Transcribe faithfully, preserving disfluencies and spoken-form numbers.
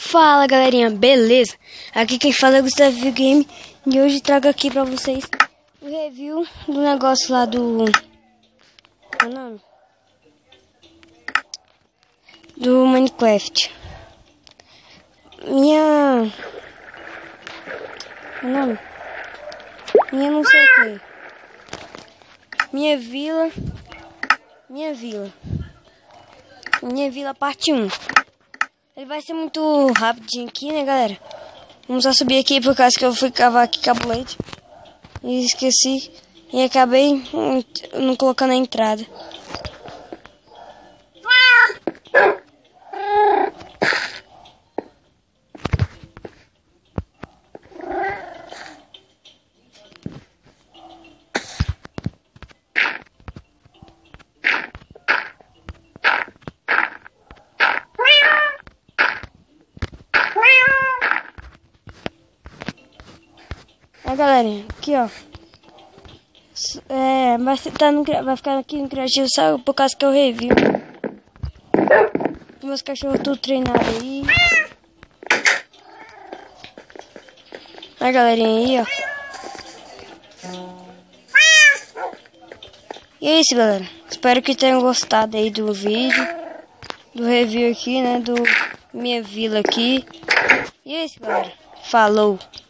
Fala galerinha, beleza? Aqui quem fala é Gustavo Game e hoje trago aqui pra vocês o review do negócio lá do... Qual é o nome? Do Minecraft. Minha... Qual é o nome? Minha não sei o que. Minha vila... Minha vila. Minha vila parte um. Ele vai ser muito rapidinho aqui, né, galera? Vamos só subir aqui por causa que eu fui cavar aqui cabulete e esqueci. E acabei hum, não colocando a entrada. É, galerinha, aqui ó, é, vai, tá no, vai ficar aqui no criativo só por causa que eu review. Meus cachorros tudo treinados aí. Olha, galerinha, aí ó. E é isso, galera, espero que tenham gostado aí do vídeo, do review aqui, né, do minha vila aqui. E é isso, galera, falou!